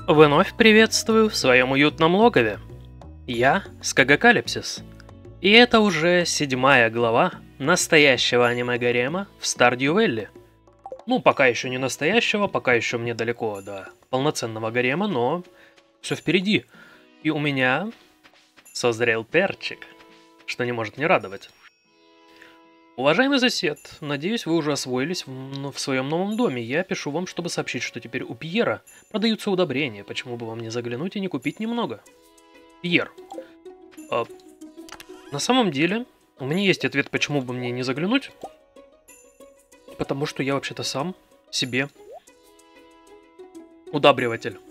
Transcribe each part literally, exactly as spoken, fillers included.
Вновь приветствую в своем уютном логове. Я Скагакалипсис. И это уже седьмая глава настоящего аниме-гарема в Стардью-Вэлли. Ну, пока еще не настоящего, пока еще мне далеко до полноценного гарема, но все впереди. И у меня созрел перчик, что не может не радовать. Уважаемый сосед, надеюсь, вы уже освоились в, в своем новом доме. Я пишу вам, чтобы сообщить, что теперь у Пьера продаются удобрения. Почему бы вам не заглянуть и не купить немного? Пьер. А, на самом деле, у меня есть ответ, почему бы мне не заглянуть. Потому что я вообще-то сам себе удобреватель.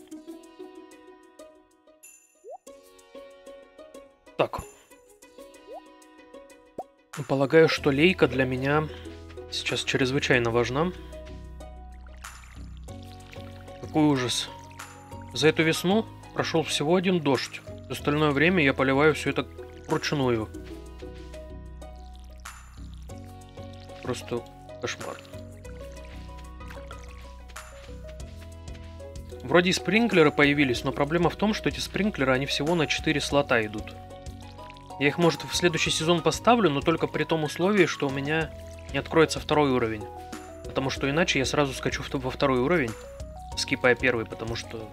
Так. Полагаю, что лейка для меня сейчас чрезвычайно важна. Какой ужас. За эту весну прошел всего один дождь. В остальное время я поливаю все это вручную. Просто кошмар. Вроде и спринклеры появились, но проблема в том, что эти спринклеры, они всего на четыре слота идут. Я их, может, в следующий сезон поставлю, но только при том условии, что у меня не откроется второй уровень. Потому что иначе я сразу скачу во второй уровень, скипая первый, потому что...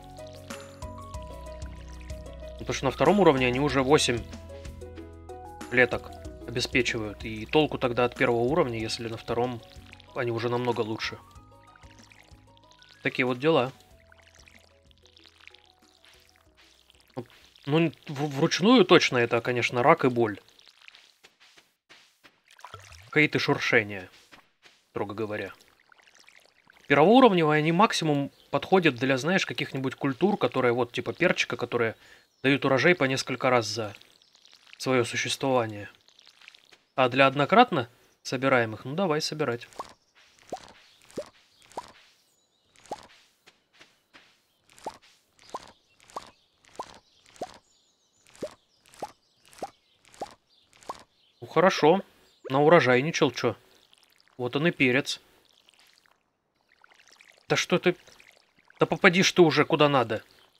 Потому что на втором уровне они уже восемь клеток обеспечивают. И толку тогда от первого уровня, если на втором они уже намного лучше. Такие вот дела. Ну, вручную точно это, конечно, рак и боль. Хейт и шуршение, строго говоря. Первоуровневые они максимум подходят для, знаешь, каких-нибудь культур, которые вот типа перчика, которые дают урожай по несколько раз за свое существование. А для однократно собираемых, ну давай собирать. Ну хорошо, на урожайничал, чё. Вот он и перец. Да что ты... Да попадишь ты уже куда надо.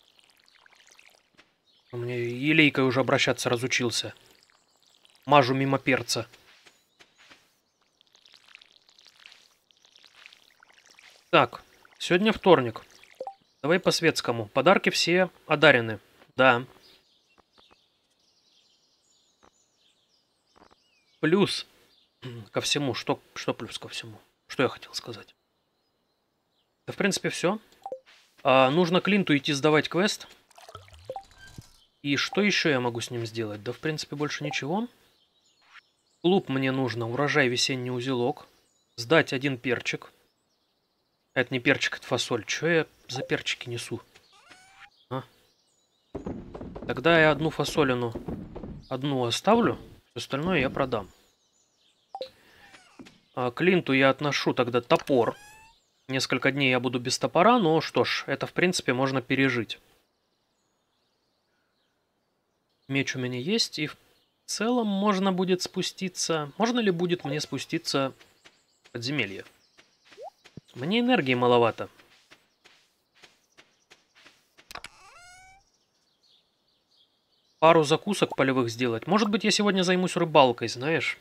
У меня елейкой уже обращаться разучился. Мажу мимо перца. Так, сегодня вторник. Давай по-светскому. Подарки все одарены. Да. Плюс ко всему. Что, что плюс ко всему? Что я хотел сказать? Да, в принципе, все. А, нужно Клинту идти сдавать квест. И что еще я могу с ним сделать? Да, в принципе, больше ничего. Клуб мне нужно. Урожай, весенний узелок. Сдать один перчик. Это не перчик, это фасоль. Че я за перчики несу? А? Тогда я одну фасолину одну оставлю. Остальное я продам. А Клинту я отношу тогда топор. Несколько дней я буду без топора, но что ж, это в принципе можно пережить. Меч у меня есть, и в целом можно будет спуститься... Можно ли будет мне спуститься в подземелье? Мне энергии маловато. Пару закусок полевых сделать. Может быть, я сегодня займусь рыбалкой, знаешь?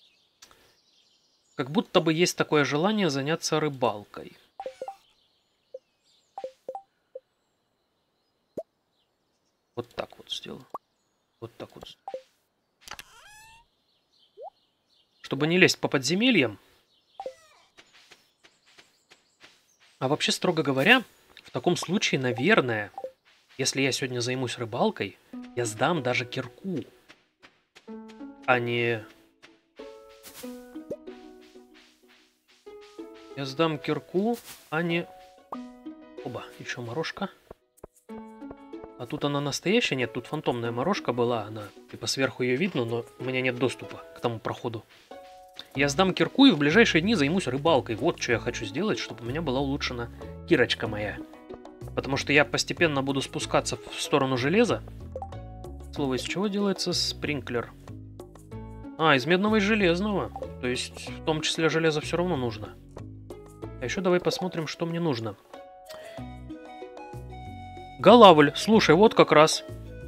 Как будто бы есть такое желание заняться рыбалкой. Вот так вот сделаю. Вот так вот. Чтобы не лезть по подземельям. А вообще, строго говоря, в таком случае, наверное, если я сегодня займусь рыбалкой, я сдам даже кирку. А не... Я сдам кирку, а не... Оба, еще морожка. А тут она настоящая? Нет, тут фантомная морожка была. Она, типа, сверху ее видно, но у меня нет доступа к тому проходу. Я сдам кирку и в ближайшие дни займусь рыбалкой. Вот что я хочу сделать, чтобы у меня была улучшена кирочка моя. Потому что я постепенно буду спускаться в сторону железа. Слово, из чего делается спринклер? А, из медного и железного. То есть, в том числе, железо все равно нужно. А еще давай посмотрим, что мне нужно. Голавль, слушай, вот как раз.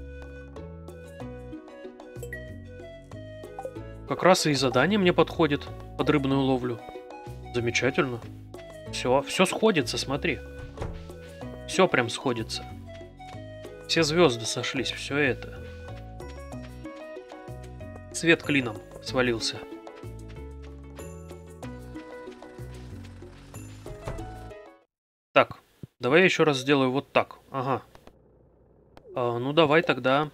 Как раз и задание мне подходит под рыбную ловлю. Замечательно. Все, все сходится, смотри. Все прям сходится. Все звезды сошлись, все это. Свет клином свалился. Так, давай я еще раз сделаю вот так. Ага. А, ну давай тогда.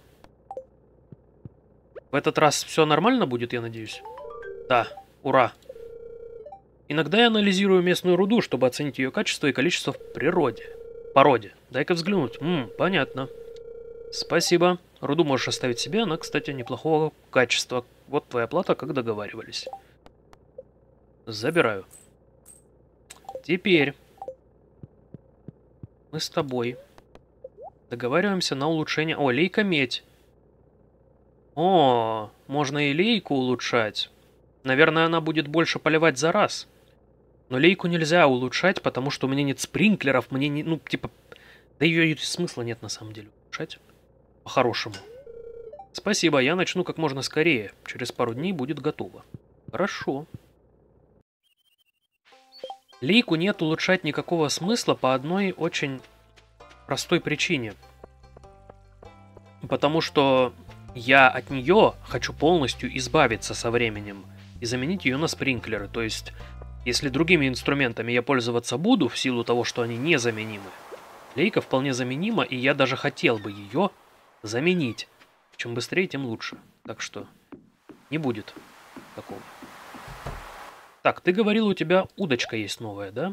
В этот раз все нормально будет, я надеюсь? Да, ура. Иногда я анализирую местную руду, чтобы оценить ее качество и количество в природе. Породе. Дай-ка взглянуть. Ммм, понятно. Спасибо. Руду можешь оставить себе, она, кстати, неплохого качества. Вот твоя плата, как договаривались. Забираю. Теперь мы с тобой договариваемся на улучшение... О, лейка-медь. О, можно и лейку улучшать. Наверное, она будет больше поливать за раз. Но лейку нельзя улучшать, потому что у меня нет спринклеров. Мне не... Ну, типа... Да ее смысла нет, на самом деле, улучшать. По-хорошему. Спасибо, я начну как можно скорее. Через пару дней будет готово. Хорошо. Лейку нет улучшать никакого смысла по одной очень простой причине. Потому что я от нее хочу полностью избавиться со временем и заменить ее на спринклеры. То есть, если другими инструментами я пользоваться буду, в силу того, что они незаменимы, лейка вполне заменима, и я даже хотел бы ее заменить. Чем быстрее, тем лучше. Так что не будет такого. Так, ты говорил, у тебя удочка есть новая, да?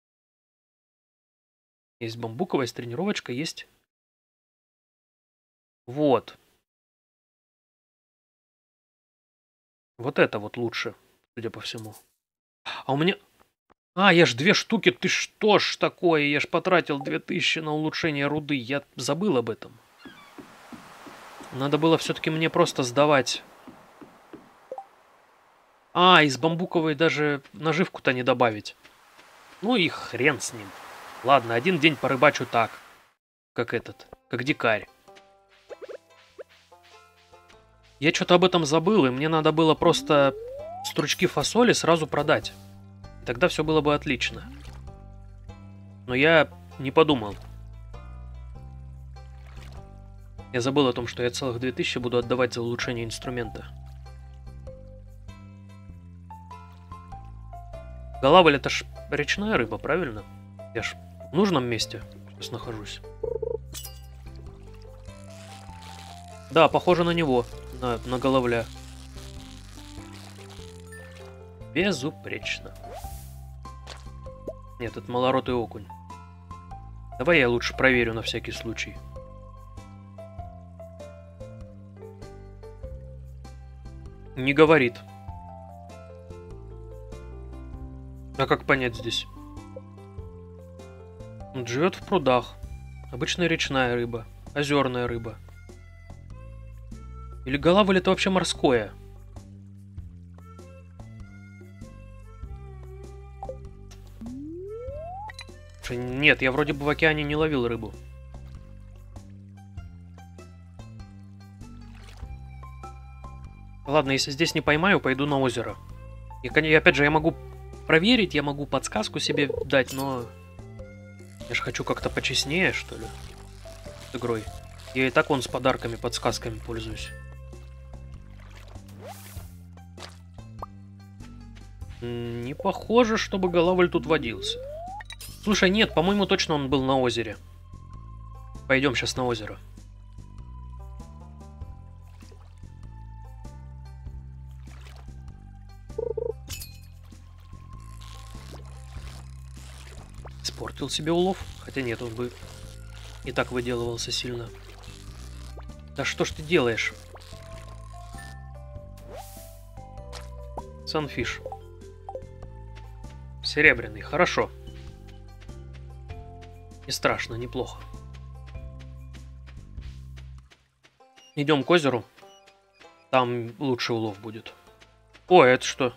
Есть бамбуковая, есть тренировочка, есть... Вот. Вот это вот лучше, судя по всему. А у меня... А, я ж две штуки, ты что ж такое? Я ж потратил две тысячи на улучшение руды. Я забыл об этом. Надо было все-таки мне просто сдавать... А, из бамбуковой даже наживку-то не добавить. Ну и хрен с ним. Ладно, один день порыбачу так. Как этот, как дикарь. Я что-то об этом забыл, и мне надо было просто стручки фасоли сразу продать. И тогда все было бы отлично. Но я не подумал. Я забыл о том, что я целых две тысячи буду отдавать за улучшение инструмента. Голавль — это ж речная рыба, правильно? Я ж в нужном месте сейчас нахожусь. Да, похоже на него, на, на голавля. Безупречно. Нет, это малоротый окунь. Давай я лучше проверю на всякий случай. Не говорит. А как понять здесь? Он живет в прудах. Обычная речная рыба. Озерная рыба. Или голавль — это вообще морское? Нет, я вроде бы в океане не ловил рыбу. Ладно, если здесь не поймаю, пойду на озеро. И, и опять же, я могу проверить, я могу подсказку себе дать, но... Я же хочу как-то почестнее, что ли, с игрой. Я и так вон с подарками, подсказками пользуюсь. Не похоже, чтобы голавль тут водился. Слушай, нет, по-моему, точно он был на озере. Пойдем сейчас на озеро. Испортил себе улов. Хотя нет, он бы и так выделывался сильно. Да что ж ты делаешь? Санфиш. Серебряный, хорошо. Не страшно, неплохо. Идем к озеру. Там лучший улов будет. О, это что?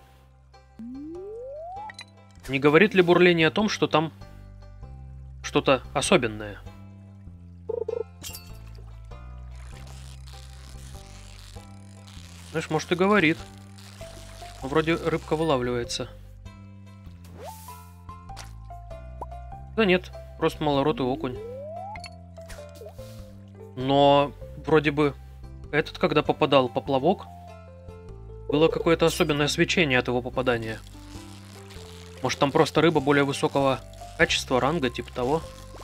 Не говорит ли бурление о том, что там что-то особенное? Знаешь, может и говорит. Но вроде рыбка вылавливается. Да нет, просто малоротый окунь. Но вроде бы этот, когда попадал поплавок, было какое-то особенное свечение от его попадания. Может, там просто рыба более высокого качества, ранга, типа того?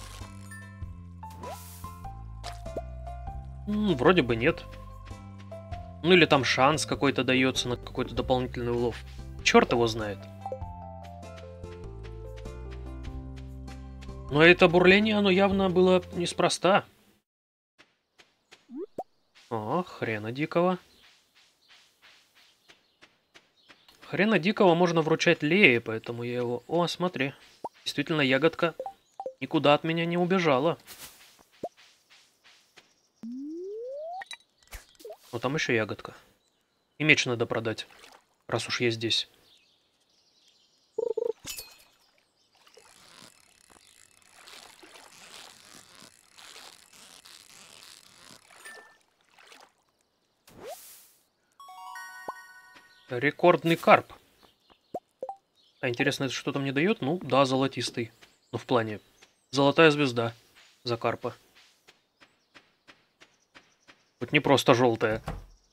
М, вроде бы нет. Ну или там шанс какой-то дается на какой-то дополнительный улов. Черт его знает. Но это бурление, оно явно было неспроста. О, хрена дикого. Хрена дикого можно вручать Лее, поэтому я его... О, смотри. Действительно, ягодка никуда от меня не убежала. Ну, там еще ягодка. И меч надо продать, раз уж я здесь. Рекордный карп. А интересно, это что-то мне дает? Ну, да, золотистый. Ну, в плане, золотая звезда за карпа. Вот не просто желтая.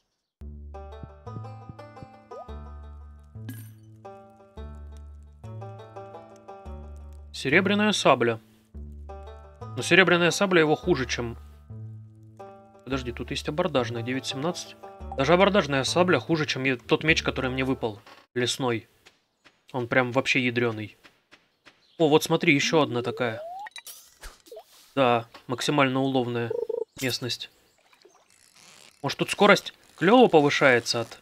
Серебряная сабля. Но серебряная сабля его хуже, чем... Подожди, тут есть абордажная, девять семнадцать. Даже абордажная сабля хуже, чем я... тот меч, который мне выпал. Лесной. Он прям вообще ядреный. О, вот смотри, еще одна такая. Да, максимально уловная местность. Может, тут скорость клёво повышается от...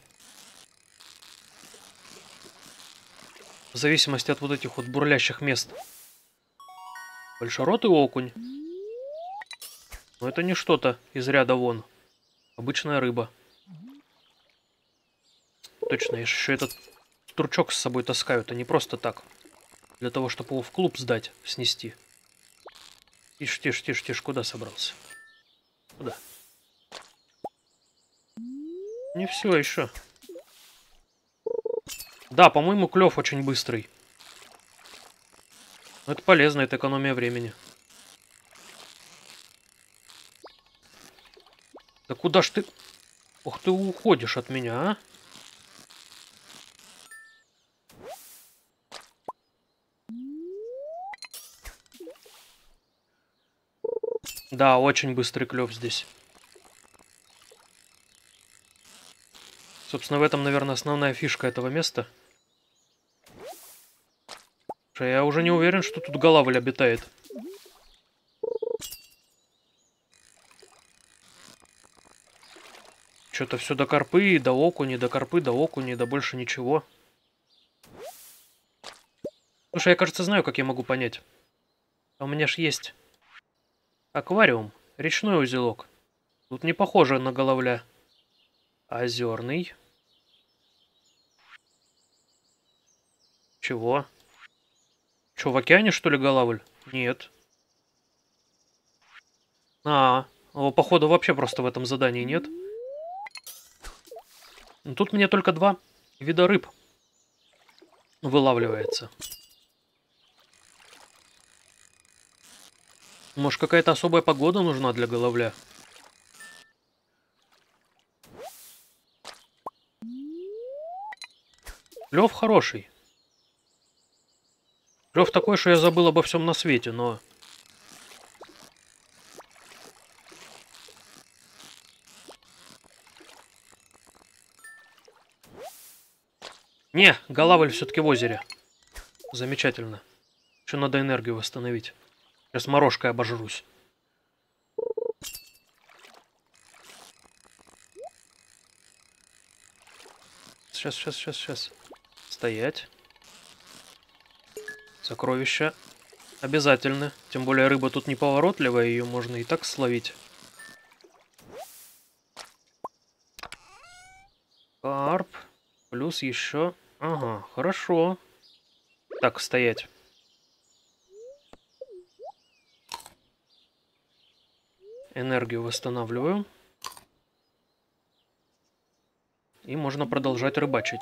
В зависимости от вот этих вот бурлящих мест. Большеротый окунь. Но это не что-то из ряда вон. Обычная рыба. Точно, я еще этот стручок с собой таскаю. Это не просто так. Для того, чтобы его в клуб сдать, снести. Тише, тише, тише, тише. Куда собрался? Куда? Не все еще. Да, по-моему, клев очень быстрый. Но это полезно, это экономия времени. Да куда ж ты... Ох, ты уходишь от меня, а? Да, очень быстрый клев здесь. Собственно, в этом, наверное, основная фишка этого места. Я уже не уверен, что тут голавль обитает. Что-то все до карпы, до окуни, до карпы, до окуни, до больше ничего. Слушай, я, кажется, знаю, как я могу понять. А у меня ж есть аквариум, речной узелок. Тут не похоже на головля. Озерный. Чего? Че, в океане, что ли, голавль? Нет. А, его, походу, вообще просто в этом задании нет. Но тут мне только два вида рыб вылавливается. Может, какая-то особая погода нужна для головля? Клев хороший. Клев такой, что я забыл обо всем на свете, но... Не, голавль все-таки в озере. Замечательно. Еще надо энергию восстановить. Сейчас морожкой обожрусь. Сейчас, сейчас, сейчас, сейчас. Стоять. Сокровища обязательны. Тем более рыба тут неповоротливая, ее можно и так словить. Карп. Плюс еще... Ага, хорошо. Так, стоять. Энергию восстанавливаю. И можно продолжать рыбачить.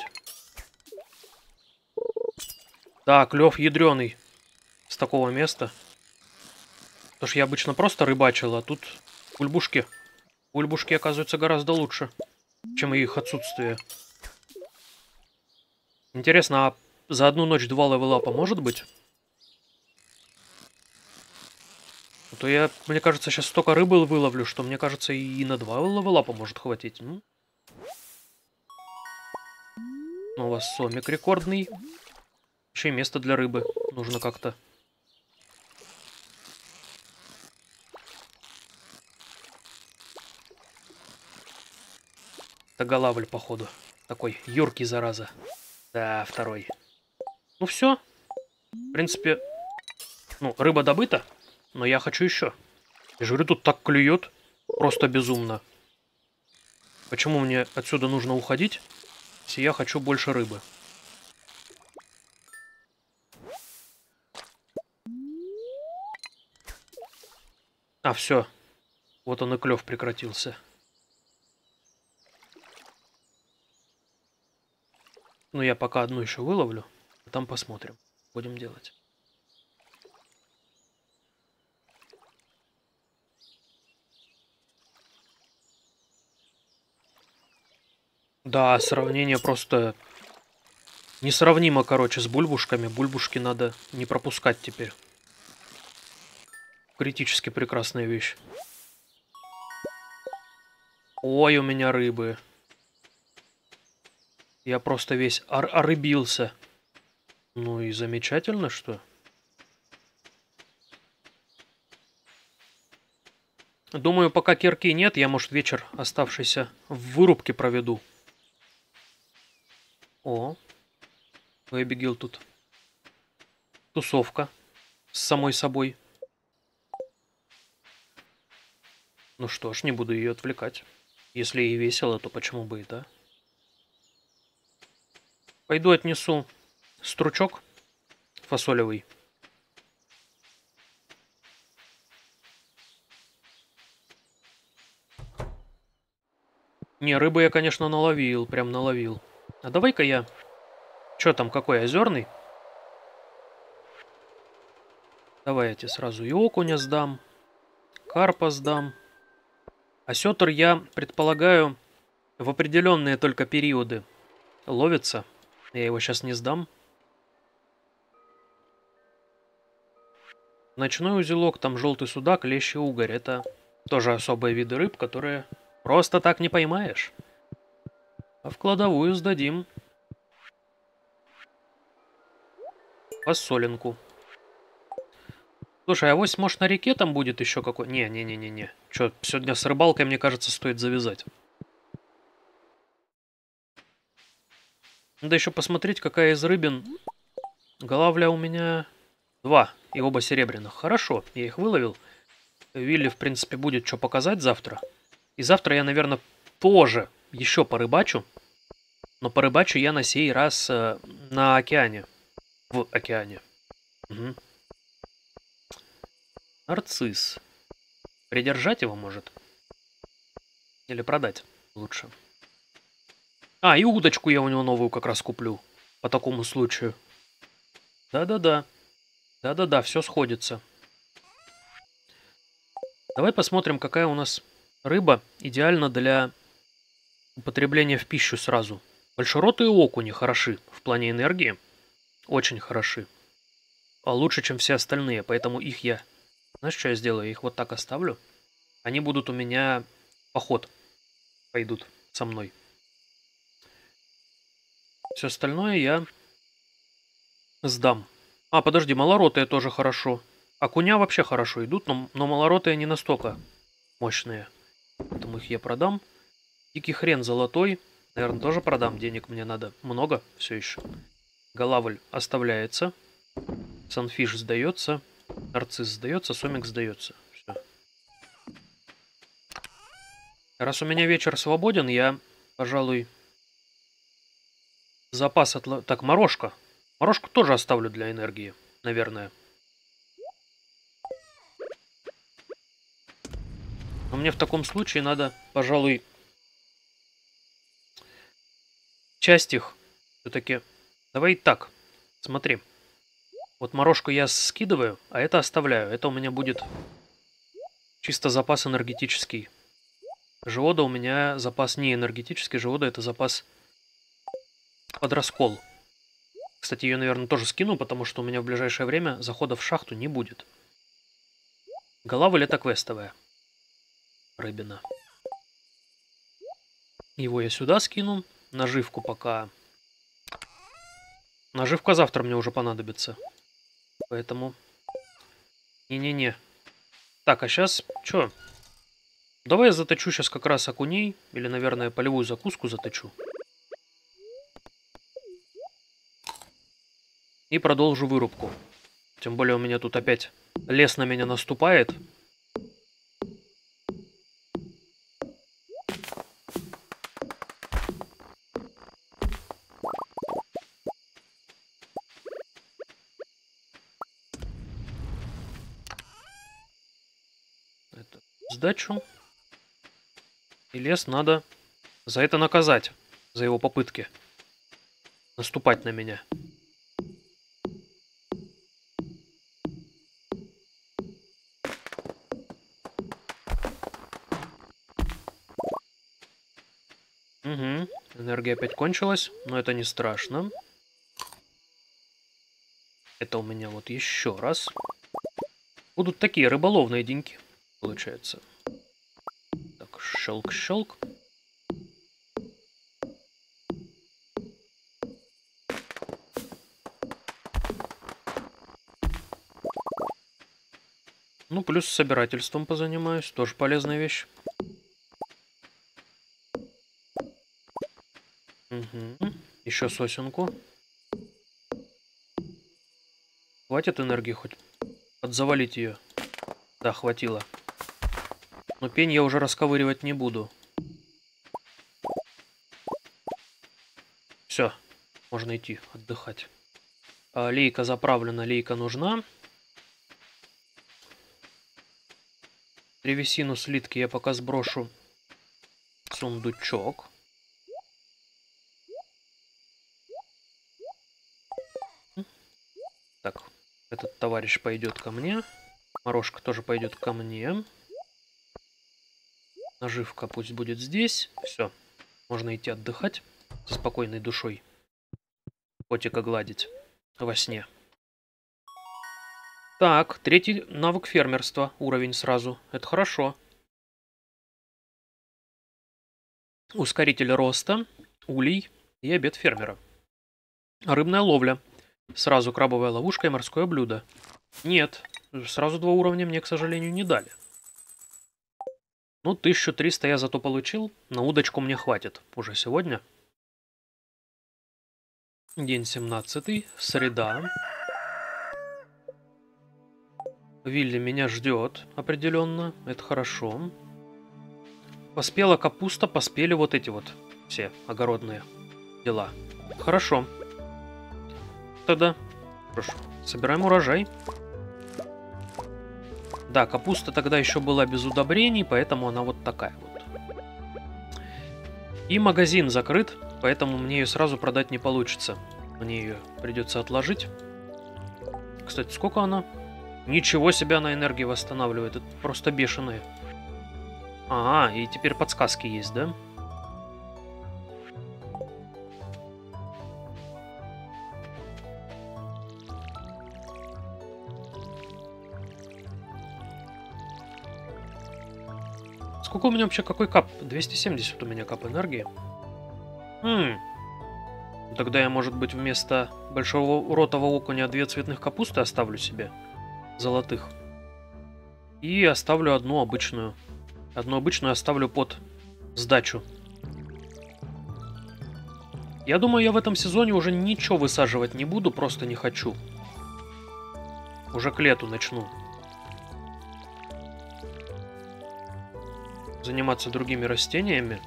Да, клев ядреный с такого места. Потому что я обычно просто рыбачил, а тут бульбушки. Бульбушки оказываются гораздо лучше, чем их отсутствие. Интересно, а за одну ночь два левелапа может быть? А то я, мне кажется, сейчас столько рыбы выловлю, что мне кажется и на два левелапа может хватить. Ну, у вас сомик рекордный. Еще и место для рыбы нужно как-то. Тагалавль, походу. Такой юркий, зараза. Да, второй. Ну все. В принципе, ну, рыба добыта, но я хочу еще. Я же говорю, тут так клюет. Просто безумно. Почему мне отсюда нужно уходить, если я хочу больше рыбы? А, все. Вот он и клев прекратился. Ну, я пока одну еще выловлю, а там посмотрим. Будем делать. Да, сравнение просто несравнимо, короче, с бульбушками. Бульбушки надо не пропускать теперь. Критически прекрасная вещь. Ой, у меня рыбы. Я просто весь ор орыбился. Ну и замечательно, что... Думаю, пока кирки нет, я, может, вечер оставшийся в вырубке проведу. О, у Эбигейл тут тусовка с самой собой. Ну что ж, не буду ее отвлекать. Если ей весело, то почему бы и да? Пойду отнесу стручок фасолевый. Не, рыбы я, конечно, наловил, прям наловил. А давай-ка я... Чё там, какой, озерный? Давай я тебе сразу и окуня сдам, карпа сдам. А сетр я предполагаю в определенные только периоды ловится. Я его сейчас не сдам. Ночной узелок, там желтый судак, лещ и угорь. Это тоже особые виды рыб, которые просто так не поймаешь. А в кладовую сдадим фасолинку. Слушай, а вось, может, на реке там будет еще какой... Не-не-не-не-не. Че, сегодня с рыбалкой, мне кажется, стоит завязать. Надо еще посмотреть, какая из рыбин. Голавля у меня два, и оба серебряных. Хорошо, я их выловил. Вилли, в принципе, будет что показать завтра. И завтра я, наверное, тоже еще порыбачу. Но порыбачу я на сей раз э, на океане. В океане. Угу. Нарцисс. Придержать его, может? Или продать лучше. А, и удочку я у него новую как раз куплю. По такому случаю. Да-да-да. Да-да-да, все сходится. Давай посмотрим, какая у нас рыба идеальна для употребления в пищу сразу. Большеротые окуни хороши в плане энергии. Очень хороши. А лучше, чем все остальные, поэтому их я... Знаешь, что я сделаю? Я их вот так оставлю. Они будут у меня поход. Пойдут со мной. Все остальное я сдам. А, подожди, малоротые тоже хорошо. Окуня вообще хорошо идут, но, но малоротые не настолько мощные. Поэтому их я продам. Дикий хрен золотой. Наверное, тоже продам. Денег мне надо много все еще. Голавль оставляется. Санфиш сдается. Нарцисс сдается. Сомик сдается. Все. Раз у меня вечер свободен, я, пожалуй, запас отла... Так, морожка. Морожку тоже оставлю для энергии, наверное. Но мне в таком случае надо, пожалуй, часть их все-таки... Давай так, смотри. Вот морожку я скидываю, а это оставляю. Это у меня будет чисто запас энергетический. Живода у меня запас не энергетический. Живода это запас под раскол. Кстати, ее, наверное, тоже скину, потому что у меня в ближайшее время захода в шахту не будет. Голова лето квестовая. Рыбина. Его я сюда скину. Наживку пока... Наживка завтра мне уже понадобится. Поэтому... Не-не-не. Так, а сейчас... Чё? Давай я заточу сейчас как раз окуней. Или, наверное, полевую закуску заточу. И продолжу вырубку. Тем более у меня тут опять лес на меня наступает. Это сдачу. И лес надо за это наказать. За его попытки наступать на меня. Угу. Энергия опять кончилась, но это не страшно. Это у меня вот еще раз. Будут такие рыболовные деньки, получается. Так, щелк-щелк. Ну, плюс собирательством позанимаюсь. Тоже полезная вещь. Угу. Еще сосенку. Хватит энергии хоть подзавалить ее? Да, хватило. Но пень я уже расковыривать не буду. Все, можно идти отдыхать. А, лейка заправлена, лейка нужна. Древесину, слитки я пока сброшу в сундучок. Так, этот товарищ пойдет ко мне. Морожка тоже пойдет ко мне. Наживка пусть будет здесь. Все, можно идти отдыхать со спокойной душой. Котика гладить во сне. Так, третий навык фермерства. Уровень сразу. Это хорошо. Ускоритель роста, улей и обед фермера. Рыбная ловля. Сразу крабовая ловушка и морское блюдо. Нет, сразу два уровня мне, к сожалению, не дали. Ну, тысячу триста я зато получил. На удочку мне хватит уже сегодня. День семнадцатый, среда. Вилли меня ждет определенно. Это хорошо. Поспела капуста, поспели вот эти вот все огородные дела. Хорошо. Тогда, прошу, собираем урожай. Да, капуста тогда еще была без удобрений, поэтому она вот такая вот. И магазин закрыт, поэтому мне ее сразу продать не получится. Мне ее придется отложить. Кстати, сколько она? Ничего себе она энергии восстанавливает. Это просто бешеные. Ага, и теперь подсказки есть, да? Сколько у меня вообще, какой кап? двести семьдесят у меня кап энергии. Хм. Тогда я, может быть, вместо большого ротового окуня две цветных капусты оставлю себе. Золотых. И оставлю одну обычную. Одну обычную оставлю под сдачу. Я думаю, я в этом сезоне уже ничего высаживать не буду, просто не хочу. Уже к лету начну заниматься другими растениями.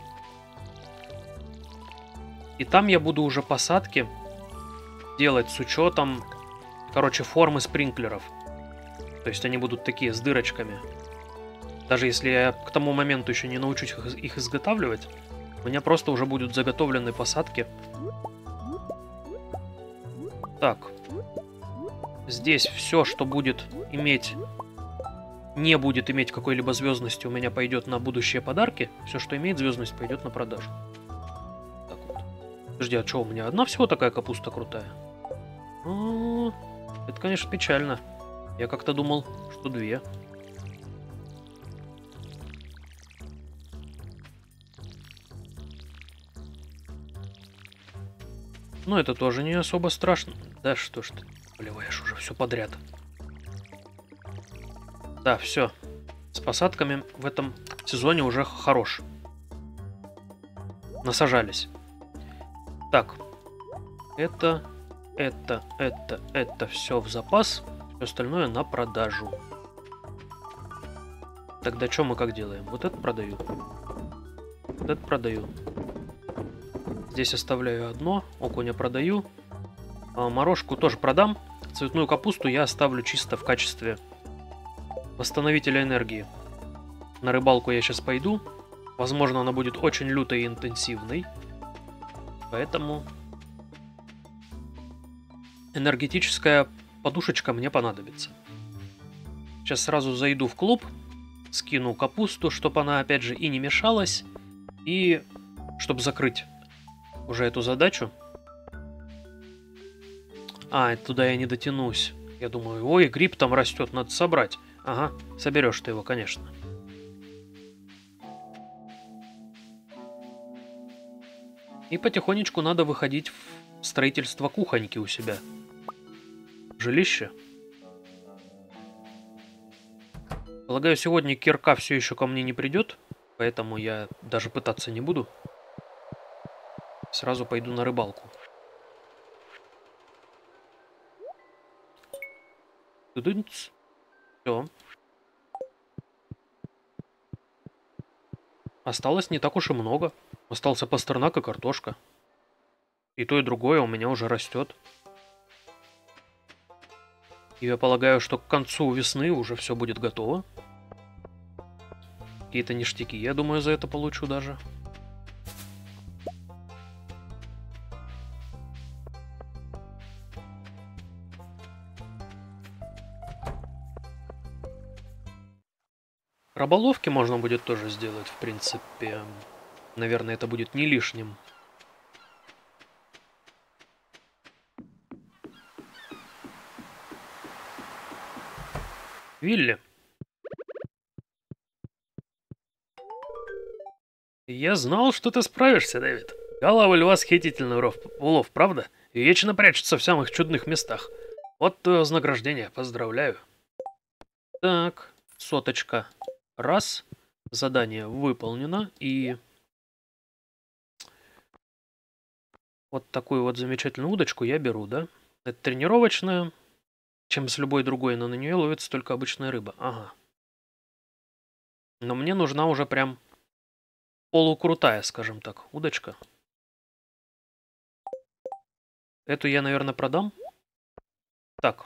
И там я буду уже посадки делать с учетом, короче, формы спринклеров. То есть они будут такие с дырочками. Даже если я к тому моменту еще не научусь их, их изготавливать, У меня просто уже будут заготовленные посадки. Так. Здесь все, что будет иметь... Не будет иметь какой-либо звездности, у меня пойдет на будущие подарки. Все, что имеет звездность, пойдет на продажу. Так вот. Подожди, а что, у меня одна всего такая капуста крутая? А-а-а, это, конечно, печально. Я как-то думал, что две. Ну, это тоже не особо страшно. Да что ж ты, поливаешь уже все подряд. Да, все. С посадками в этом сезоне уже хорош. Насажались. Так. Это, это, это, это все в запас. Все остальное на продажу. Тогда что мы как делаем? Вот это продаю. Вот это продаю. Здесь оставляю одно. Окуня продаю. А морожку тоже продам. Цветную капусту я оставлю чисто в качестве восстановителя энергии. На рыбалку я сейчас пойду. Возможно, она будет очень лютой и интенсивной. Поэтому энергетическая подушечка мне понадобится. Сейчас сразу зайду в клуб. Скину капусту, чтобы она, опять же, и не мешалась. И чтобы закрыть уже эту задачу. А, туда я не дотянусь. Я думаю, ой, гриб там растет, надо собрать. Ага, соберешь ты его, конечно. И потихонечку надо выходить в строительство кухоньки у себя. Жилище. Полагаю, сегодня кирка все еще ко мне не придет, поэтому я даже пытаться не буду. Сразу пойду на рыбалку. Тудынц. Все. Осталось не так уж и много. Остался пастернак и картошка. И то, и другое у меня уже растет. И я полагаю, что к концу весны уже все будет готово. Какие-то ништяки, я думаю, за это получу даже. Рыболовки можно будет тоже сделать, в принципе. Наверное, это будет не лишним. Вилли. Я знал, что ты справишься, Дэвид. Гала у льва восхитительный улов, улов, правда? И вечно прячется в самых чудных местах. Вот твое вознаграждение, поздравляю. Так, соточка. Раз. Задание выполнено. И вот такую вот замечательную удочку я беру, да? Это тренировочная. Чем с любой другой, но на нее ловится только обычная рыба. Ага. Но мне нужна уже прям полукрутая, скажем так, удочка. Эту я, наверное, продам. Так.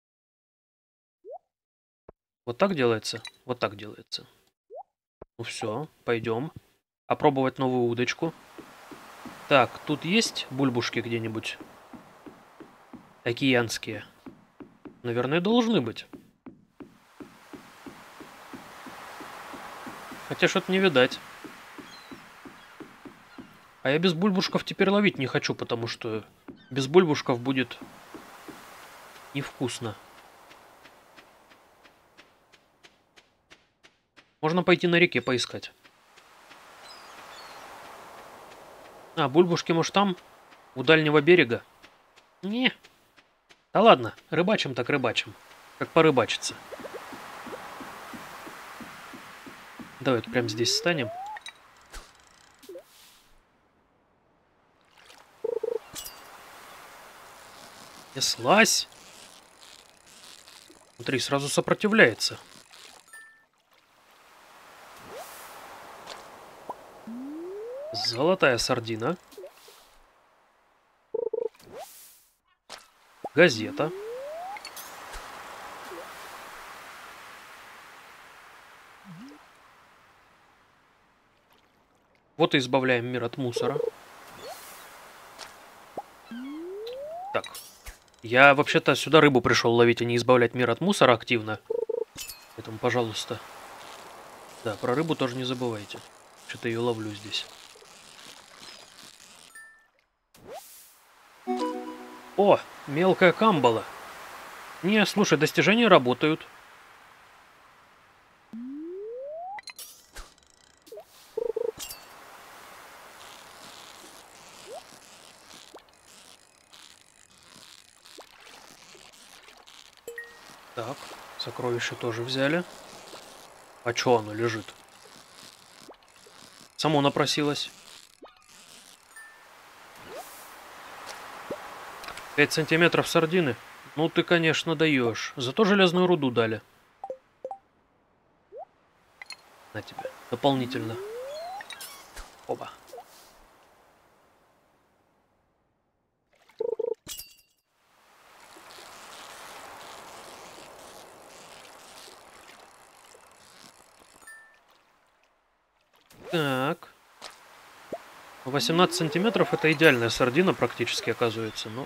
Вот так делается? Вот так делается. Ну все, пойдем. Опробовать новую удочку. Так, тут есть бульбушки где-нибудь? Океанские. Наверное, должны быть. Хотя что-то не видать. А я без бульбушков теперь ловить не хочу, потому что без бульбушков будет невкусно. Можно пойти на реке поискать. А, бульбушки, может, там? У дальнего берега? Не. Да ладно, рыбачим так рыбачим. Как порыбачиться. Давай прямо здесь встанем. Неслась. Смотри, сразу сопротивляется. Золотая сардина. Газета. Вот и избавляем мир от мусора. Так. Я вообще-то сюда рыбу пришел ловить, а не избавлять мир от мусора активно. Поэтому, пожалуйста. Да, про рыбу тоже не забывайте. Что-то ее ловлю здесь. О, мелкая камбала. Не, слушай, достижения работают. Так, сокровище тоже взяли. А чё оно лежит? Само напросилось. Пять сантиметров сардины. Ну ты, конечно, даешь. Зато железную руду дали. На тебе. Дополнительно. Оба. Так. восемнадцать сантиметров это идеальная сардина практически оказывается. Но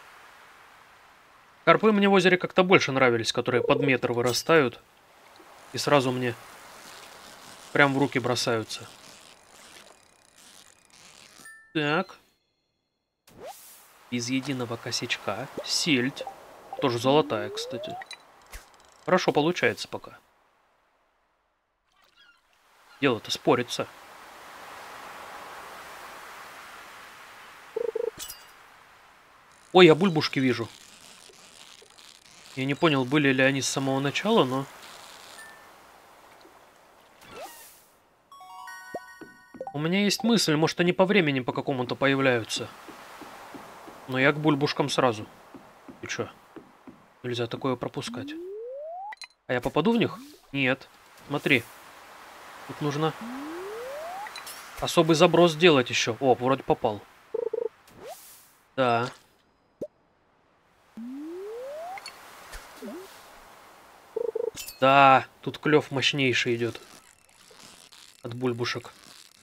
карпы мне в озере как-то больше нравились, которые под метр вырастают. И сразу мне прям в руки бросаются. Так. Без единого косячка. Сельдь. Тоже золотая, кстати. Хорошо получается пока. Дело-то спорится. Ой, я бульбушки вижу. Я не понял, были ли они с самого начала, но... У меня есть мысль, может они по времени по какому-то появляются. Но я к бульбушкам сразу. И чё? Нельзя такое пропускать. А я попаду в них? Нет. Смотри. Тут нужно особый заброс делать еще. О, вроде попал. Да. Да, тут клев мощнейший идет. От бульбушек.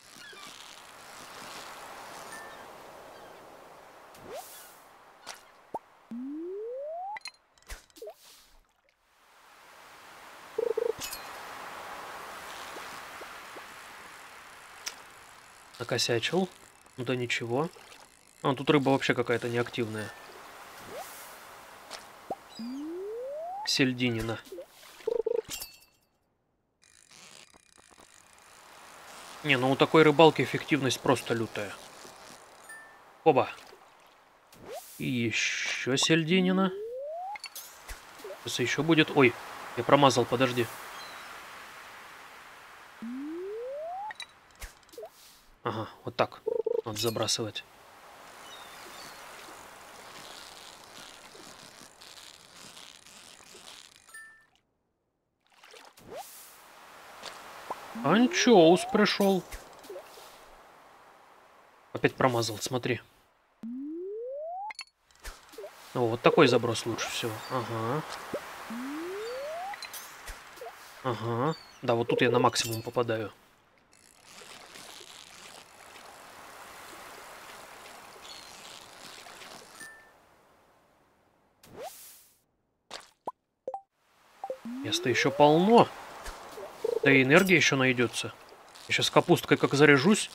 Накосячил. Ну да ничего. А, тут рыба вообще какая-то неактивная. Сельдинина. Не, ну у такой рыбалки эффективность просто лютая. Оба. И еще сельдинина. Сейчас еще будет... Ой, я промазал, подожди. Ага, вот так. Надо забрасывать. Анчоус пришел. Опять промазал, смотри. О, вот такой заброс лучше всего. Ага. Ага. Да, вот тут я на максимум попадаю. Места еще полно. Да и энергия еще найдется. Я сейчас капусткой как заряжусь.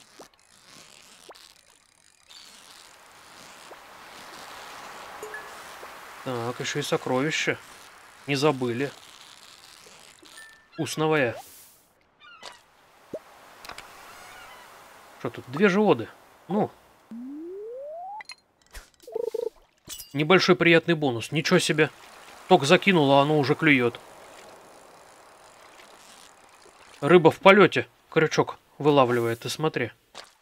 Так, еще и сокровища. Не забыли. Вкусновая. Что тут? Две же оды. Ну. Небольшой приятный бонус. Ничего себе. Только закинула, а оно уже клюет. Рыба в полете. Крючок вылавливает, ты смотри.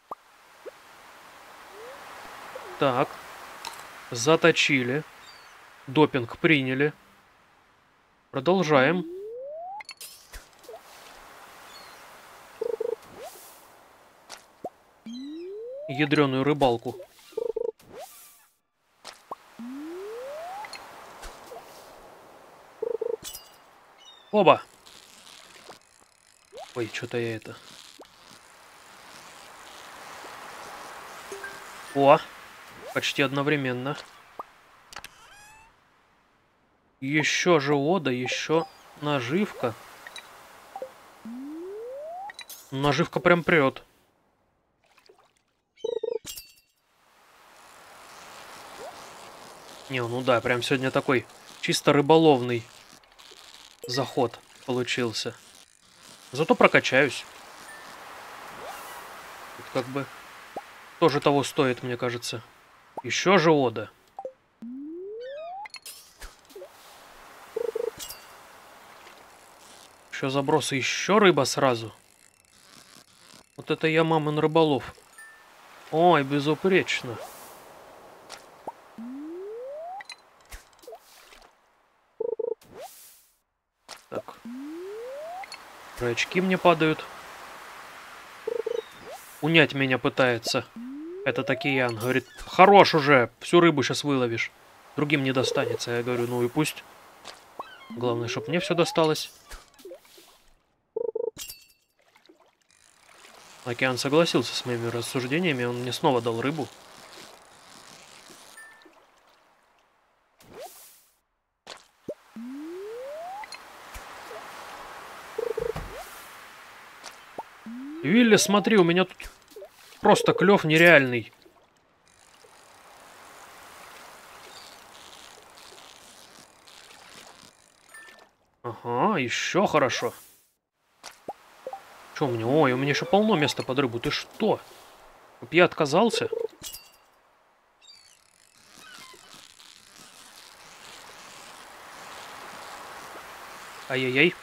Так. Заточили. Допинг приняли. Продолжаем. Ядреную рыбалку. Оба. Ой, что-то я это... О, почти одновременно. Еще же ода, еще наживка. Наживка прям прет. Не, ну да, прям сегодня такой чисто рыболовный заход получился. Зато прокачаюсь. Тут как бы тоже того стоит, мне кажется. Еще же ода. Еще забросы, еще рыба сразу. Вот это я мамин рыболов. Ой, безупречно. Так. Очки мне падают. Унять меня пытается. Это Такиян. Говорит, хорош уже, всю рыбу сейчас выловишь. Другим не достанется. Я говорю, ну и пусть. Главное, чтобы мне все досталось. Океан согласился с моими рассуждениями. Он мне снова дал рыбу. Вилли, смотри, у меня тут просто клев нереальный. Ага, еще хорошо. Что у меня? Ой, у меня еще полно места под рыбу. Ты что? Чтоб я отказался? Ай-яй-яй.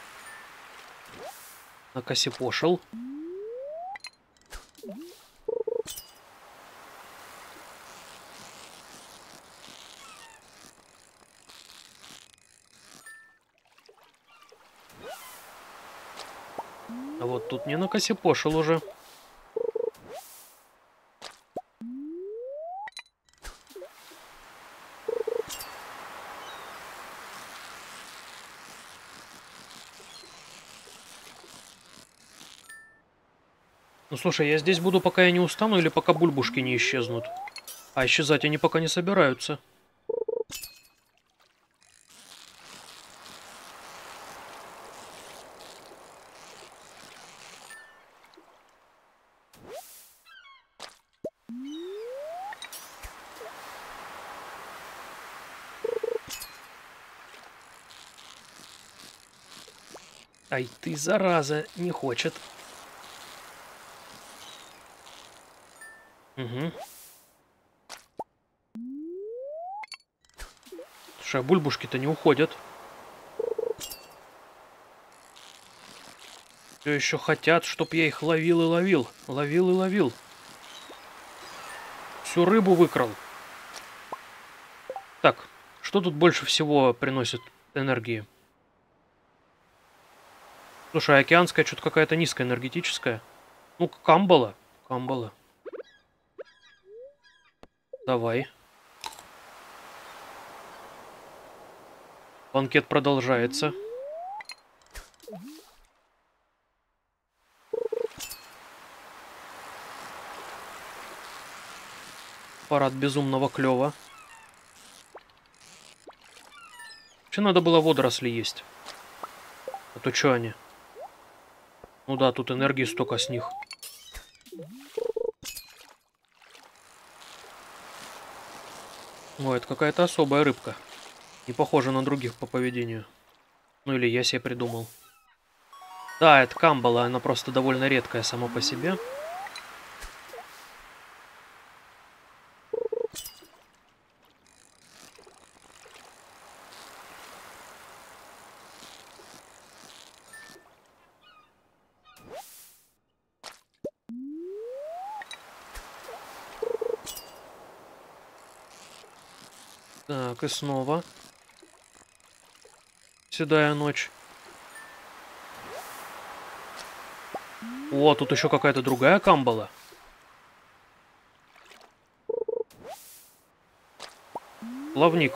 Накосипошил. А вот тут не накосипошил уже. Ну слушай, я здесь буду, пока я не устану, или пока бульбушки не исчезнут. А исчезать они пока не собираются. Ай, ты, зараза, не хочет. Угу. Слушай, а бульбушки-то не уходят. Все еще хотят, чтоб я их ловил и ловил. Ловил и ловил. Всю рыбу выкрал. Так, что тут больше всего приносит энергии? Слушай, океанская что-то какая-то низкоэнергетическая. Ну, камбала. Камбала. Давай. Банкет продолжается. Парад безумного клёва. Че надо было водоросли есть? А то чё они? Ну да, тут энергии столько с них. Ой, это какая-то особая рыбка. Не похожа на других по поведению. Ну или я себе придумал. Да, это камбала, она просто довольно редкая сама по себе. Так, и снова. Седая ночь. О, тут еще какая-то другая камбала. Плавник.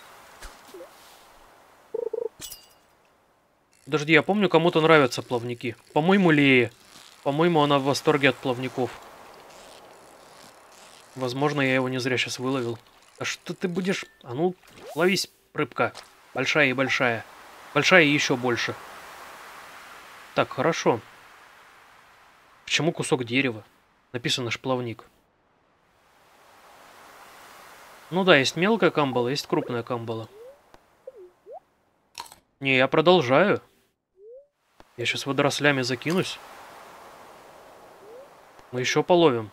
Подожди, я помню, кому-то нравятся плавники. По-моему, Лее. По-моему, она в восторге от плавников. Возможно, я его не зря сейчас выловил. А что ты будешь... А ну, ловись, рыбка. Большая и большая. Большая и еще больше. Так, хорошо. Почему кусок дерева? Написано шплавник. Ну да, есть мелкая камбала, есть крупная камбала. Не, я продолжаю. Я сейчас водорослями закинусь. Мы еще половим.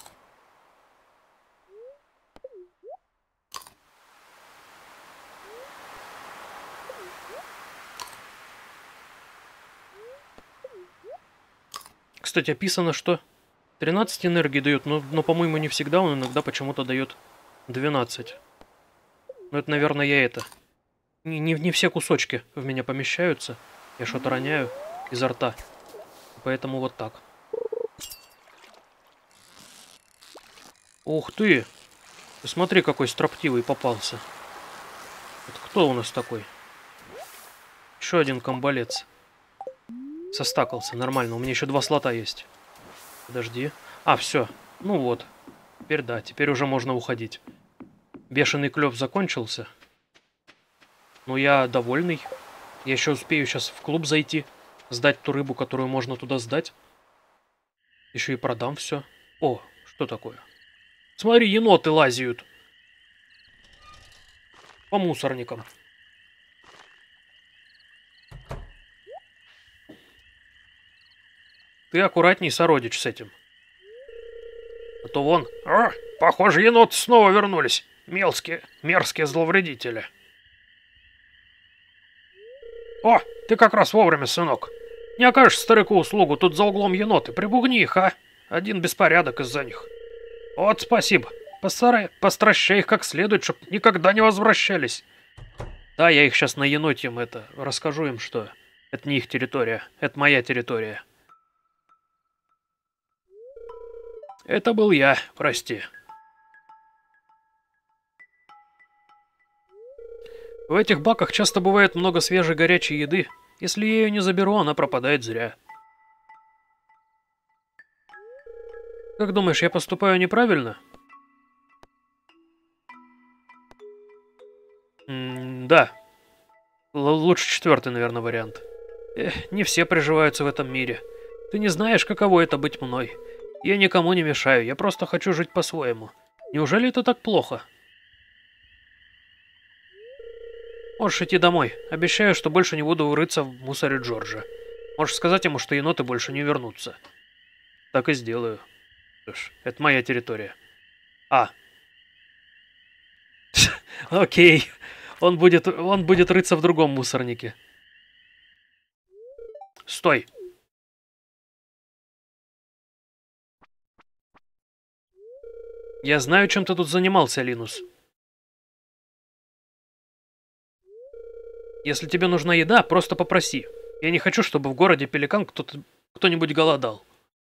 Кстати, описано, что тринадцать энергии дает, но, но по-моему, не всегда, он иногда почему-то дает двенадцать. Ну, это, наверное, я это. Не, не, не все кусочки в меня помещаются. Я что-то роняю изо рта. Поэтому вот так. Ух ты! Ты смотри, какой строптивый попался. Это кто у нас такой? Еще один камбалец. Состакался, нормально. У меня еще два слота есть. Подожди. А, все. Ну вот. Теперь да, теперь уже можно уходить. Бешеный клев закончился. Ну, я довольный. Я еще успею сейчас в клуб зайти. Сдать ту рыбу, которую можно туда сдать. Еще и продам все. О, что такое? Смотри, еноты лазят. По мусорникам. Ты аккуратней, сородич, с этим. А то вон... А, похоже, еноты снова вернулись. Мелкие, мерзкие зловредители. О, ты как раз вовремя, сынок. Не окажешь старику услугу, тут за углом еноты. Припугни их, а? Один беспорядок из-за них. Вот спасибо. Постарай, постращай их как следует, чтоб никогда не возвращались. Да, я их сейчас на енотьем это... Расскажу им, что это не их территория, это моя территория. Это был я, прости. В этих баках часто бывает много свежей горячей еды. Если я ее не заберу, она пропадает зря. Как думаешь, я поступаю неправильно? М да. Л лучше четвертый, наверное, вариант. Эх, не все приживаются в этом мире. Ты не знаешь, каково это быть мной. Я никому не мешаю, я просто хочу жить по-своему. Неужели это так плохо? Можешь идти домой. Обещаю, что больше не буду рыться в мусоре Джорджа. Можешь сказать ему, что еноты больше не вернутся. Так и сделаю. Что ж, это моя территория. А. Окей. Он будет, он будет рыться в другом мусорнике. Стой. Я знаю, чем ты тут занимался, Линус. Если тебе нужна еда, просто попроси. Я не хочу, чтобы в городе Пеликан кто-то, кто-нибудь голодал.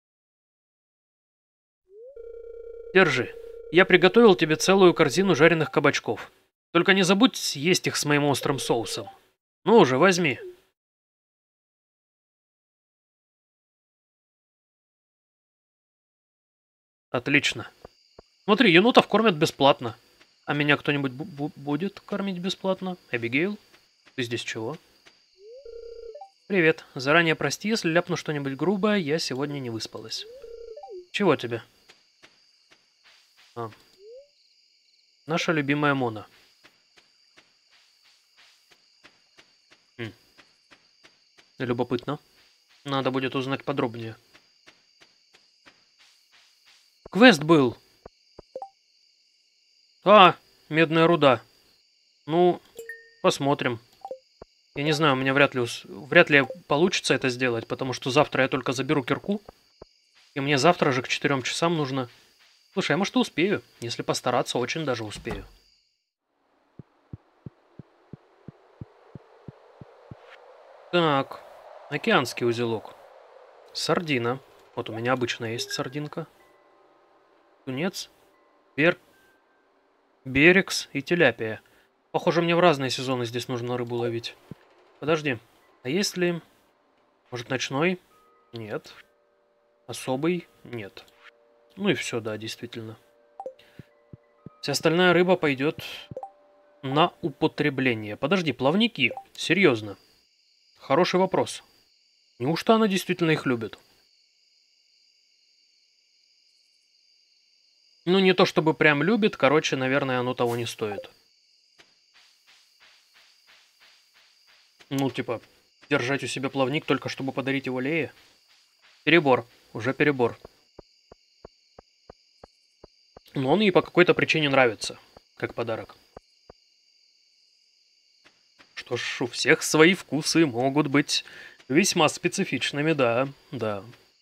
Держи. Я приготовил тебе целую корзину жареных кабачков. Только не забудь съесть их с моим острым соусом. Ну уже, возьми. Отлично. Смотри, енотов кормят бесплатно. А меня кто-нибудь будет кормить бесплатно? Эбигейл? Ты здесь чего? Привет. Заранее прости, если ляпну что-нибудь грубое, я сегодня не выспалась. Чего тебе? А. Наша любимая Мона. Хм. Любопытно. Надо будет узнать подробнее. Квест был. А, медная руда. Ну, посмотрим. Я не знаю, у меня вряд ли, вряд ли получится это сделать, потому что завтра я только заберу кирку. И мне завтра же к четырем часам нужно... Слушай, я может и успею. Если постараться, очень даже успею. Так, океанский узелок. Сардина. Вот у меня обычно есть сардинка. Тунец. Бер... Берекс и теляпия. Похоже, мне в разные сезоны здесь нужно рыбу ловить. Подожди. А есть ли... Может, ночной? Нет. Особый? Нет. Ну и все, да, действительно. Вся остальная рыба пойдет на употребление. Подожди, плавники. Серьезно. Хороший вопрос. Неужто она действительно их любит? Ну, не то чтобы прям любит, короче, наверное, оно того не стоит. Ну, типа, держать у себя плавник только чтобы подарить его Лее? Перебор. Уже перебор. Но он ей по какой-то причине нравится, как подарок. Что ж, у всех свои вкусы могут быть весьма специфичными, да, да.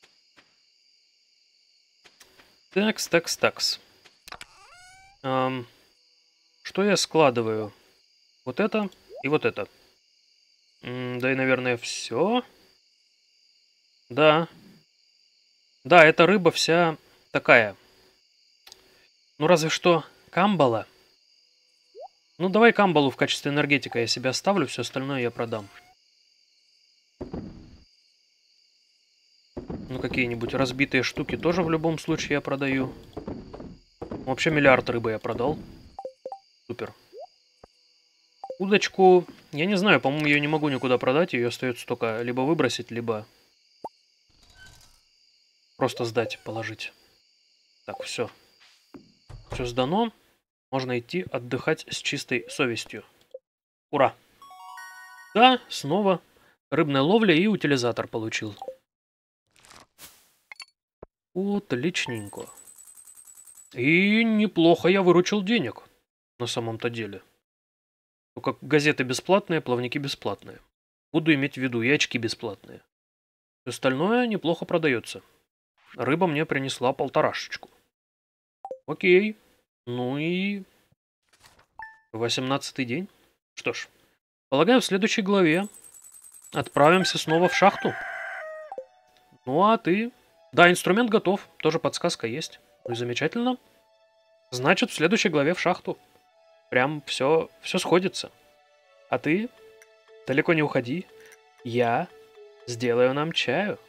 Такс, такс, такс. Эм, что я складываю? Вот это и вот это. М, да и, наверное, все. Да. Да, эта рыба вся такая. Ну, разве что камбала. Ну, давай камбалу в качестве энергетика я себе оставлю, все остальное я продам. Ну, какие-нибудь разбитые штуки тоже в любом случае я продаю. Вообще миллиард рыбы я продал. Супер. Удочку, я не знаю, по-моему, ее не могу никуда продать. Ее остается только либо выбросить, либо просто сдать, положить. Так, все. Все сдано. Можно идти отдыхать с чистой совестью. Ура! Да, снова рыбная ловля и утилизатор получил. Отличненько. И неплохо я выручил денег. На самом-то деле. Только газеты бесплатные, плавники бесплатные. Буду иметь в виду, и очки бесплатные. Остальное неплохо продается. Рыба мне принесла полторашечку. Окей. Ну и... восемнадцатый день. Что ж, полагаю, в следующей главе отправимся снова в шахту. Ну а ты... Да, инструмент готов. Тоже подсказка есть. Ну и замечательно. Значит, в следующей главе в шахту. Прям все, все сходится. А ты далеко не уходи. Я сделаю нам чаю.